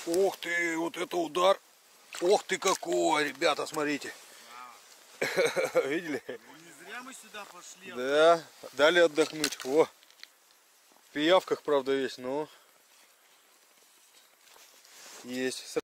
Ух ты, вот это удар. Ох ты какой, ребята, смотрите. Видели? Не зря мы сюда пошли. Да, дали отдохнуть. О, в пиявках, правда, весь, но есть.